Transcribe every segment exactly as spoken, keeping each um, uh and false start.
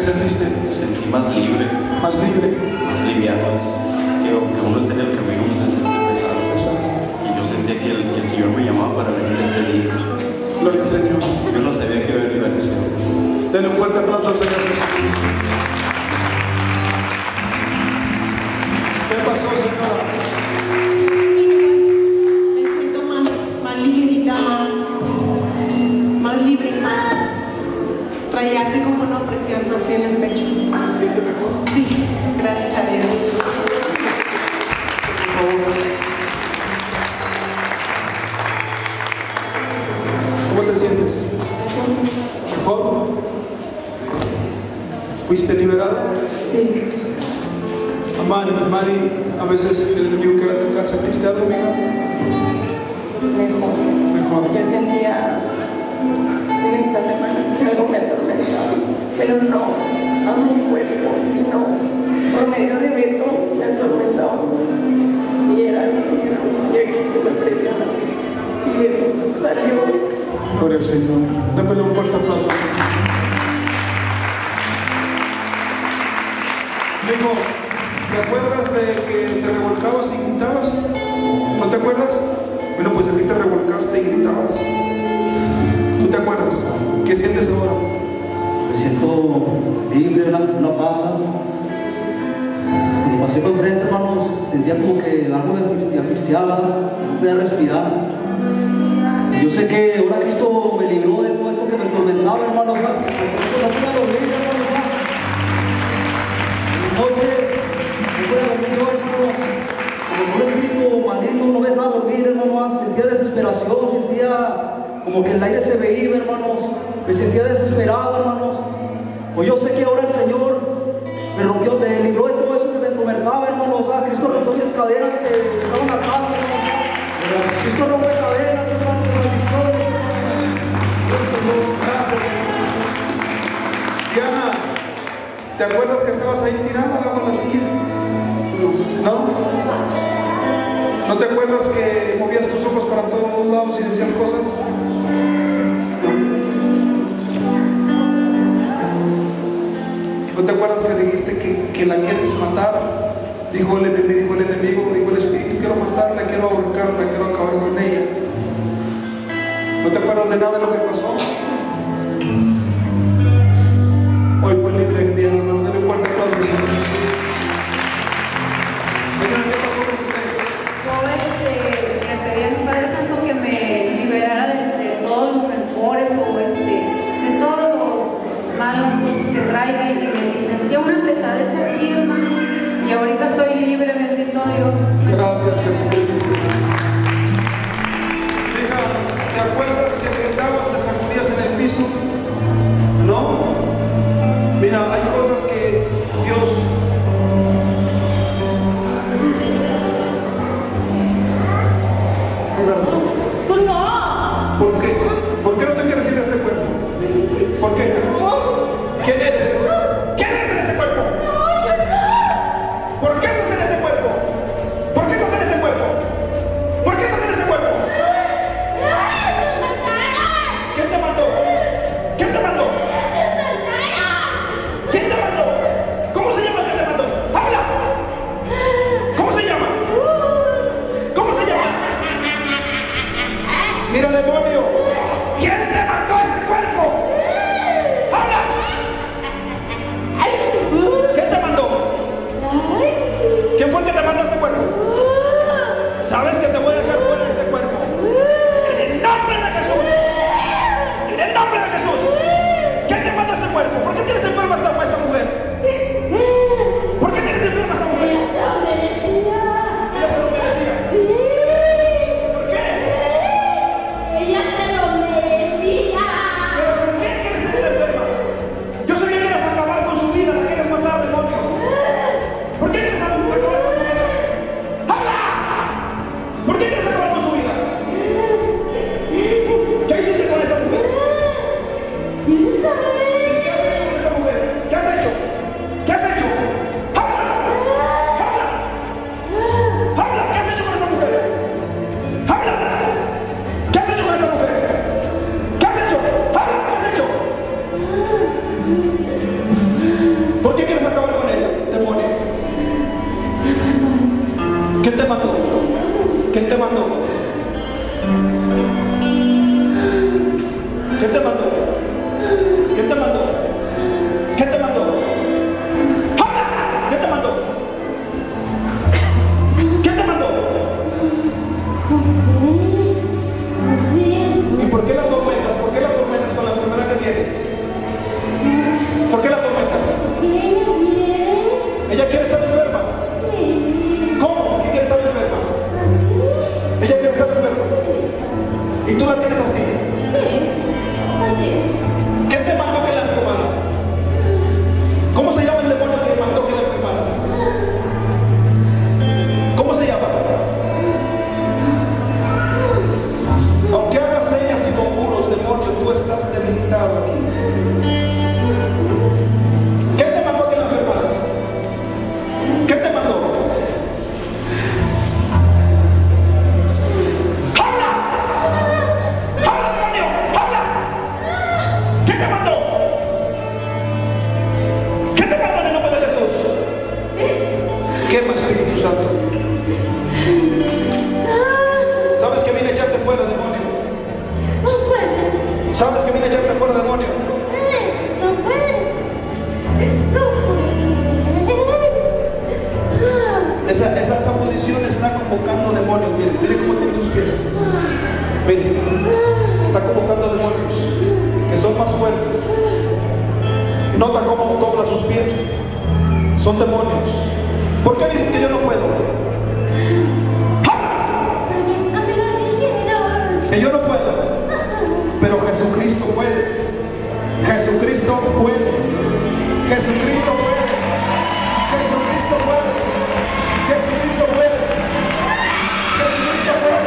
sentiste? Me sentí más libre, Más libre. más liviano. Que, que uno esté en el camino, uno se siente pesado. Pesado. Y yo sentía que el, que el Señor me llamaba para venir este día. Gloria al Señor. Yo no sabía que iba a venir a ese día. Denle un fuerte aplauso al Señor Jesucristo. ¿Qué pasó, señora? Me siento más, más ligerita, más, más libre, más. Traía así como una opresión así en el pecho. ¿Siente mejor? Sí, gracias a Dios. Por favor. ¿Cómo te sientes? ¿Mejor? ¿Fuiste liberado? Sí, Mari, Mari, a veces el enemigo quiere tocar. ¿Sentiste algo, amiga? mejor. Mejor. Yo sentía en esta semana que algo me atormentaba, pero no a mi cuerpo, sino por medio de Beto me atormentaba. Y era algo que y aquí tuve presión y eso salió. Gloria al Señor. Démele un fuerte aplauso. Digo, ¿te acuerdas de que te revolcabas y gritabas? ¿No te acuerdas? Bueno, pues aquí te revolcaste y gritabas. ¿Tú te acuerdas? ¿Qué sientes ahora? Me siento libre, una, una paz. Cuando pasé por frente, hermanos, sentía como que algo me, me asfixiaba, no podía respirar. Yo sé que ahora Cristo me libró de todo eso que me atormentaba, hermanos. No podía dormir, hermanos. En las noches, no podía dormir, hermanos. Como un espíritu maligno no me dejaba dormir, hermanos. Sentía desesperación, sentía como que el aire se me iba, hermanos. Me sentía desesperado, hermanos. Pues yo sé que ahora el Señor me rompió, me libró de todo eso que me atormentaba, hermanos. Ah, Cristo rompió mis cadenas que me estaban atando, hermanos. Cristo rompe cadenas, hermanos, de maldiciones, hermanos. Gracias, Señor Jesús. Diana, ¿te acuerdas que estabas ahí tirada abajo en la silla? ¿No? ¿No te acuerdas que movías tus ojos para todos lados y decías cosas? ¿No te acuerdas que dijiste que, que la quieres matar? Dijo el enemigo, dijo el enemigo, dijo el espíritu, quiero matarla, quiero ahorcarla, quiero acabar con ella. ¿No te acuerdas de nada de lo que pasó? Hoy fue libre el día, hermano. Dale un fuerte aplauso, Señor Jesús. Señora, ¿qué pasó con usted? Yo este, le pedí a mi Padre Santo que me liberara de, de todos los rencores o este, de todos los malos que traiga y me sentía una pesadez aquí, hermano. Y ahorita soy libre, bendito Dios. Gracias, Jesucristo. Hija, ¿te acuerdas que gritabas, te sacudías en el piso? ¿No? Mira, hay cosas que Dios... ¡Tú no! ¿Por qué? ¿Por qué no te quieres ir de este cuerpo? ¿Por qué? ¿Quién eres en este cuerpo? ¿Quién eres en este cuerpo? ¿Por qué estás en este cuerpo? ¿Por qué estás en este cuerpo? ¿Por qué estás en este cuerpo? ¿Quién te mandó? ¿Quién te mandó? ¿Quién te mandó? ¿Cómo se llama el que te mandó? ¡Habla! ¿Cómo se llama? ¿Cómo se llama? Mira, demonio. ¿Quién te mandó a este cuerpo? ¡Habla! Santo. ¿Sabes que vine a echarte fuera, demonio? ¿Sabes que vine a echarte fuera, demonio? Esa, esa, esa posición está convocando demonios. Miren, miren cómo tiene sus pies. Miren, está convocando demonios que son más fuertes. Nota cómo dobla sus pies. Son demonios. ¿Por qué dices que yo no puedo? ¡Ja! Que yo no puedo. Pero Jesucristo puede. Jesucristo puede. Jesucristo puede. Jesucristo puede. Jesucristo puede. Jesucristo puede.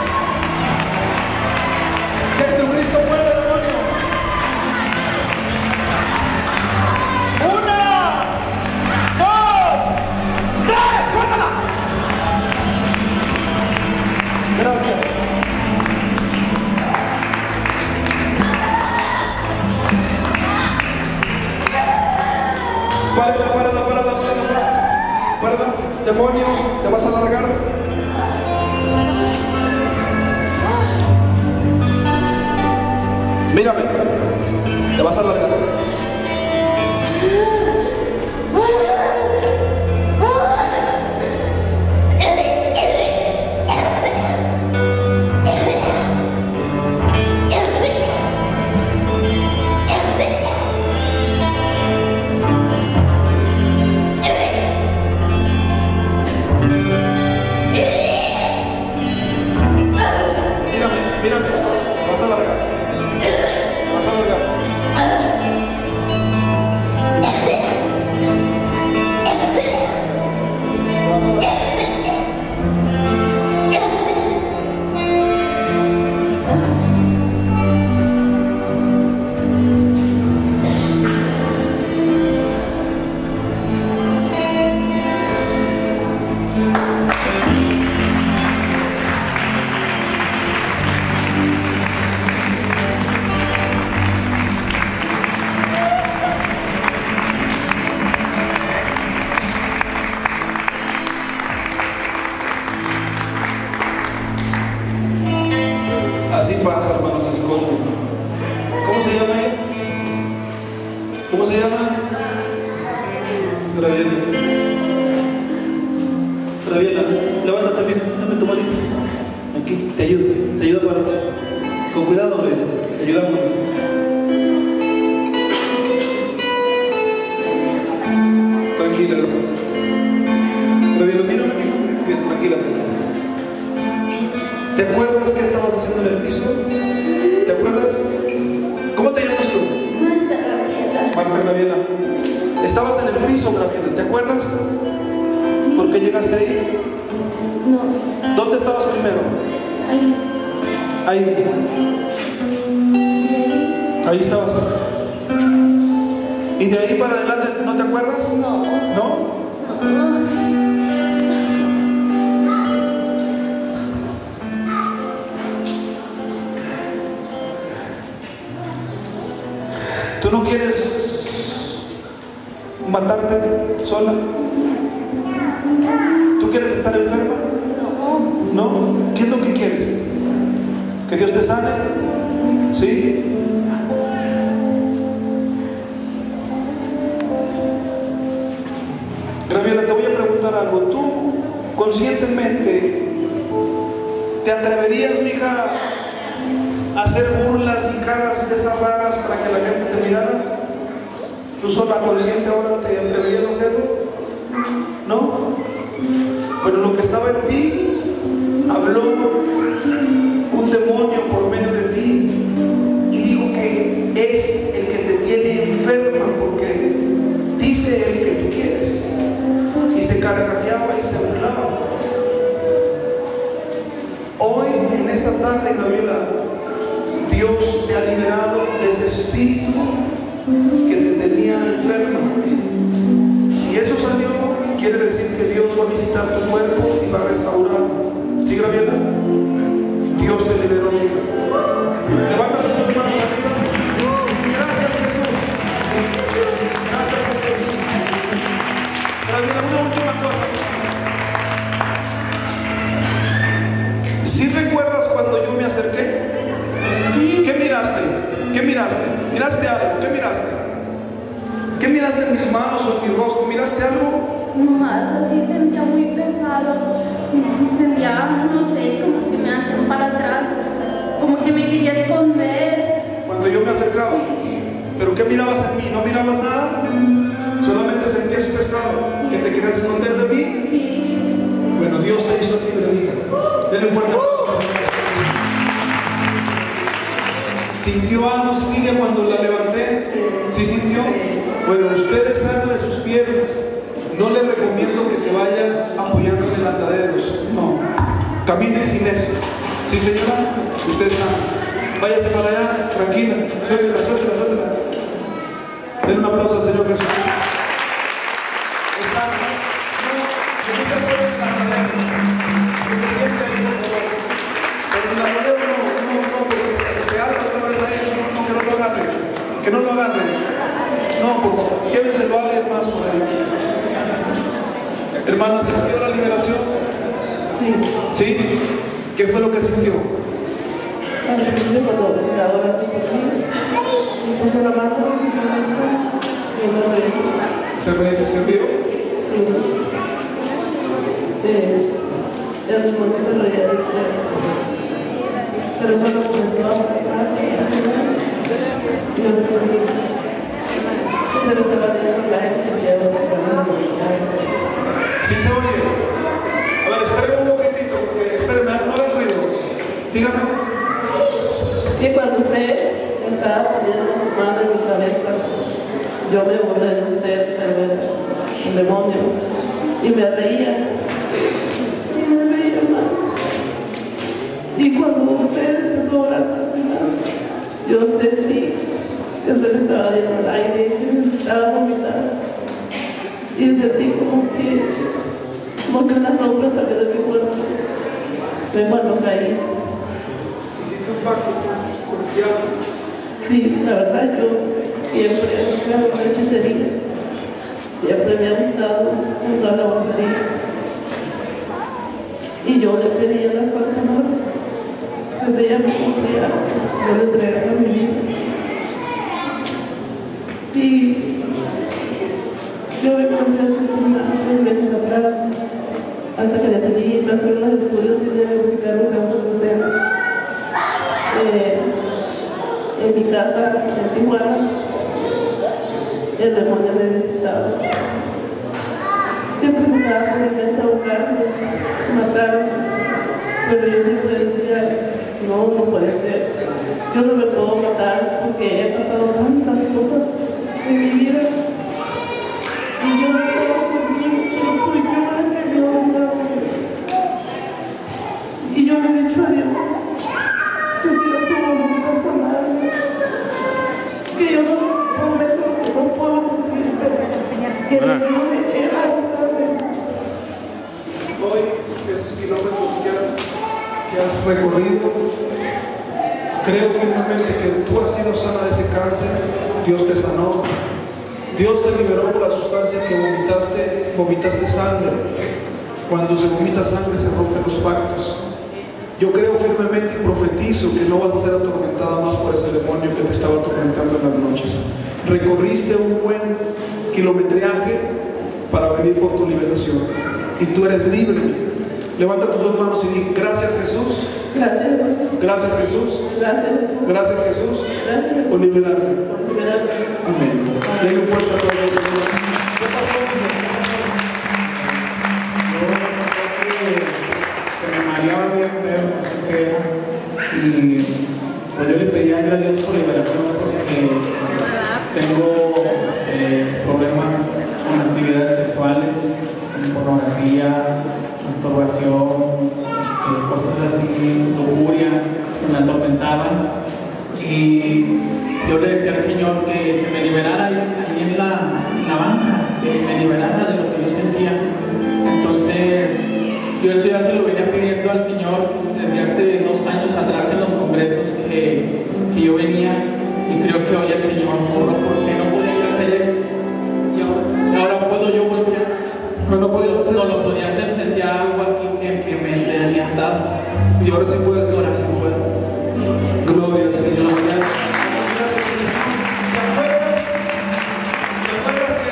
Jesucristo puede, demonio. Una, dos, tres, suéltala. Gracias. Párala, párala, párala, párala, párala. Párala. Demonio, te vas a largar. Mírame, te vas a largar. Mírame, mírame, te vas a largar. Te vas a largar. Así pasa, hermanos, escondo. ¿Cómo se llama ella? ¿Cómo se llama? Graviela. Graviela, levántate bien, dame tu manito. Aquí, te ayudo, te ayudo para eso. Con cuidado, Graviela, te ayudamos. Tranquila, Graviela, mírame aquí, bien, tranquila, tranquila. ¿Te acuerdas qué estabas haciendo en el piso? ¿Te acuerdas? ¿Cómo te llamas tú? Marta Gabriela. Marta Graviela. Estabas en el piso, Graviela, ¿te acuerdas? ¿Por qué llegaste ahí? No. ¿Dónde estabas primero? Ahí. Ahí. Ahí estabas. ¿Y de ahí para adelante no te acuerdas? No. ¿No? No. ¿Tú no quieres matarte sola? ¿Tú quieres estar enferma? No. ¿No? ¿Qué es lo que quieres? ¿Que Dios te sane? ¿Sí? Graviela, te voy a preguntar algo. ¿Tú conscientemente te atreverías, mija, a hacer burlas y caras de esas raras para que la gente te mirara? ¿Tú sola consciente ahora te atreverías a hacerlo? ¿No? Pero lo que estaba en ti habló un demonio por medio de ti y dijo que es el que te tiene enferma, porque dice el que tú quieres, y se carcajeaba y se burlaba. Hoy, en esta tarde, Gabriela, Dios te ha liberado de ese espíritu que te tenía enferma. Si eso salió, quiere decir que Dios va a visitar tu cuerpo y va a restaurar. ¿Sí, Graviela? Dios te liberó, hija. Levanta tus manos arriba. Gracias, Jesús. Gracias, Jesús. Graviela, una última cosa. miraste en mis manos o en mi rostro? ¿Miraste algo? No, así sentía muy pesado. Sentía, no sé, como que me hacían para atrás. Como que me quería esconder. Cuando yo me acercaba. ¿Pero qué mirabas en mí? ¿No mirabas nada? ¿Solamente sentías pesado? ¿Que te querías esconder de mí? Sí. Bueno, Dios te hizo libre, hija. Denle un fuerte aplauso. ¿Sintió algo, Cecilia, cuando la levanté? ¿Sí sintió? Bueno, usted es sana de sus piernas. No le recomiendo que se vaya apoyando en andaderos. No. Camine sin eso. ¿Sí, señora? Usted es sana. Váyase para allá, tranquila. Suéltela, suéltela, suéltela. Denle un aplauso al Señor Jesús. Es sana. No, no se apoye en el andadero. Que se siente ahí, por favor. Pero en el andadero no, no, no, porque se, se alza otra vez a ellos. No, no, que no lo agarre. Que no lo agarre. No, por favor. Llévenselo a alguien más por ahí. Hermana, ¿sintió la liberación? Sí. ¿Sí? ¿Qué fue lo que sintió? Al principio cuando me ahora estoy aquí, me puso la mano y me reí. ¿Se, re, ¿Se rió? Sí. Sí. El mismo que se reía de usted. Pero cuando comenzó a hablar, yo escondí. Pero estaba teniendo la gente que ya no se ¿Sí se oye? A ver, espéreme un poquitito, porque espéreme, no haga ruido. Dígame. Y cuando usted estaba poniendo su mano en mi cabeza, yo me burlé de usted, el, el demonio, y me reía. Y me reía más. Y cuando usted empezó a orar al final, yo sentí que usted estaba dando el aire, que necesitaba vomitar. Y sentí como que, como que una sombra salió de mi cuerpo. Fue cuando caí. ¿Hiciste un pacto con el diablo? Sí, la verdad yo siempre he buscado una hechicería. Siempre me ha gustado usar la brujería. Y yo le pedí a las personas que ella me cumplía, yo le entregaba mi vida. Y yo me comencé a hacer unos meses atrás, hasta que decidí hacer unos estudios y de buscar un campo de cero. Eh, en mi casa, en Tijuana, el demonio me visitaba. Siempre me estaba por intentar buscarme, matarme, pero yo siempre decía, no, no puede ser. Yo no me puedo matar porque he pasado tantas cosas en mi vida. Y yo no estaba conmigo, yo soy yo la que Dios me da. Y yo le he dicho a Dios que si no tengo nunca sanar, que yo no prometo que no puedo cumplir, pero que Dios me quiera buscarme. Hoy, esos kilómetros que has, que has recorrido, creo firmemente que tú has sido sana de ese cáncer. Dios te sanó. Dios te liberó por la sustancia que vomitaste, vomitaste sangre. Cuando se vomita sangre se rompen los pactos. Yo creo firmemente y profetizo que no vas a ser atormentada más por ese demonio que te estaba atormentando en las noches. Recorriste un buen kilometraje para venir por tu liberación. Y tú eres libre. Levanta tus dos manos y di, gracias Jesús. Gracias. Gracias Jesús. Gracias. Gracias Jesús. Gracias. Por liberarme. Por liberarme. Amén. Denle un fuerte aplauso al Señor. ¿Qué pasó? Se me mareaba bien feo, no sé qué era. Y pues yo le pedía a Dios por liberación porque tengo eh, problemas con actividades sexuales, con pornografía, masturbación, eh, cosas así, lujuria, que me atormentaban. Y yo le decía al Señor que se me liberara ahí, ahí en, la, en la banca, que me liberara de lo que yo sentía. Entonces, yo eso ya se lo venía pidiendo al Señor desde hace dos años atrás en los congresos que, que yo venía, y creo que hoy el Señor mostró por qué no podía yo hacer eso. Y ahora, ahora puedo yo volver. No, no podía hacer No eso. lo podía hacer, sentía algo aquí que, que me, me había dado. Y ahora sí puedes. Ahora sí puedo. Gloria al Señor. Gloria. Gracias, Señor. ¿Te acuerdas? ¿Te acuerdas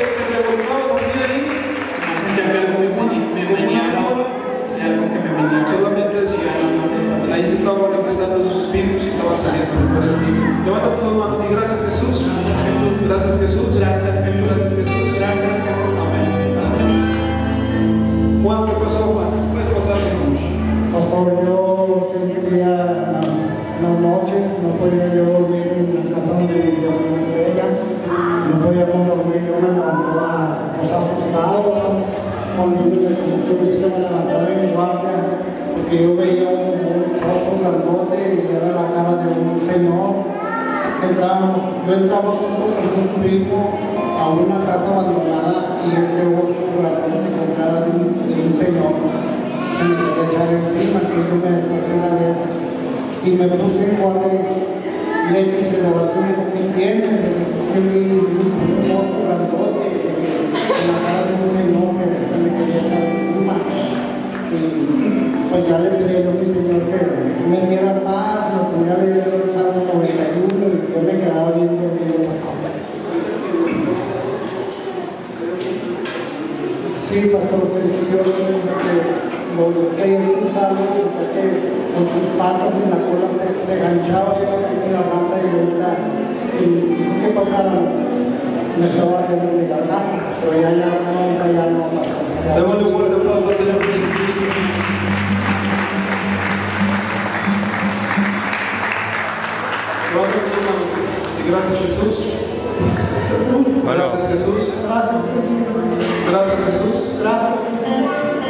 levantó a, pues, asustado, con como que dice, me levantaba en guardia, porque yo veía un, un ojo grandote y era la cara de un señor. Entramos, yo entraba junto con un primo a una casa abandonada y ese oso grandote con cara de un, de un señor se me quería echar encima, que eso me desperté una vez y me puse en guardia. Y él se levantó y me dijo, ¿qué tienes? Es que vi un oso grandote en la cara de un señor que se me quería echar encima. Y pues ya le pedí a mi señor que me diera paz, lo ponía a leer el Salmo noventa y uno y yo me quedaba bien dormido. Sí, pastor, yo lo que lo que es un salmo, porque con sus patas en la cola se, se ganchaba en la rata y ahorita, y ¿qué pasaba? Me estaba haciendo mi garganta, pero ya ya no, ya no pasa. Démosle un fuerte aplauso al Señor Jesucristo. Y gracias Jesús. Gracias Jesús. Gracias Jesús. Gracias Jesús. Gracias Jesús.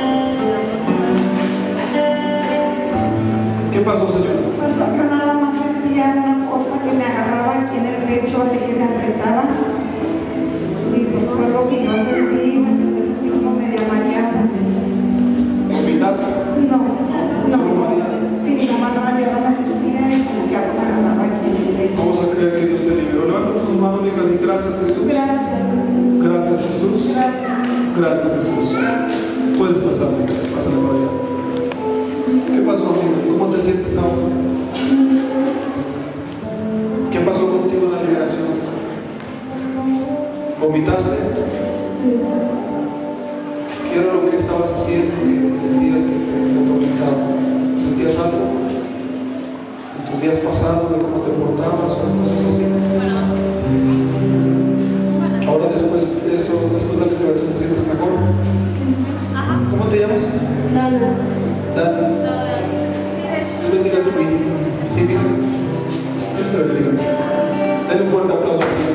¿Qué pasó, Señor? Pues yo nada más sentía una cosa que me agarraba aquí en el pecho, así que me apretaba. Y pues fue lo que yo sentí, me empecé a sentir como media mareada. ¿Vomitaste? No, no. Sí, nomás mareada me sentía y como que algo me agarraba aquí en el pecho. Vamos a creer que Dios te liberó. Levanta tus manos, hija, y gracias Jesús. Gracias Jesús. Gracias Jesús. Gracias. Gracias Jesús. Puedes pasar, pásale por allá. ¿Qué pasó, amigo? ¿Cómo te sientes ahora? ¿Qué pasó contigo en la liberación? ¿Vomitaste? ¿Qué era lo que estabas haciendo que sentías que te atormentaba? ¿Sentías algo? ¿En tus días pasados de cómo te portabas o cosas así? Ahora después de eso, después de la liberación, ¿te sientes mejor? ¿Cómo te llamas? Dana. Dana. Dios bendiga tu vida. Sí, hija. Dios te bendiga. Dale un fuerte aplauso al Señor.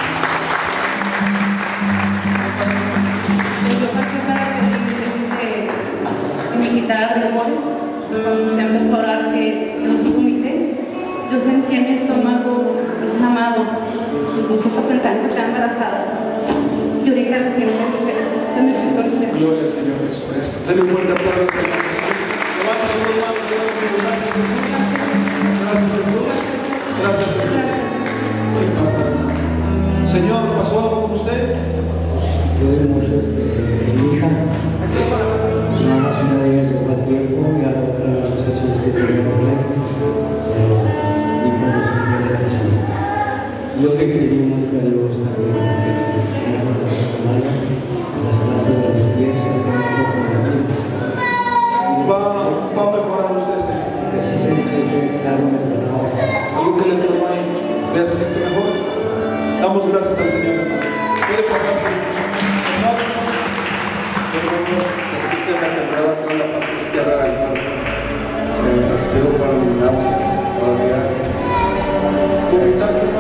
Yo pasé para que este, me quitara demonios. Cuando me empezó a orar que no vomité, yo sentía en mi estómago inflamado. Incluso por pensar que estaba embarazada. Y ahorita recién me me empezó a doler. Gloria al Señor Jesucristo. Dale un fuerte aplauso al Señor Jesús. Levanta sus manos, gracias Jesús. Gracias Jesús. Gracias Jesús. ¿Qué pasa? Señor, ¿pasó algo con usted? Yo de mucho este, mi hija, nada más una de ellas llegó a tiempo y a la otra no sé si es que tenía problemas, pero mi corazón me gracias. Yo sé que vi mucho a Dios también, porque tenía una persona mala, las plantas de los pies, las plantas de los pies. Va, va a mejorar usted, Señor. Que sí se me claro, me perdonaba. Algo que le tramó ahí. ¿Le hace sentir mejor? Damos gracias al Señor. Puede pasar, Señor. Sentí que me temblaba toda la parte izquierda del cuerpo. Me sigo con náuseas todavía. ¿Vomitaste?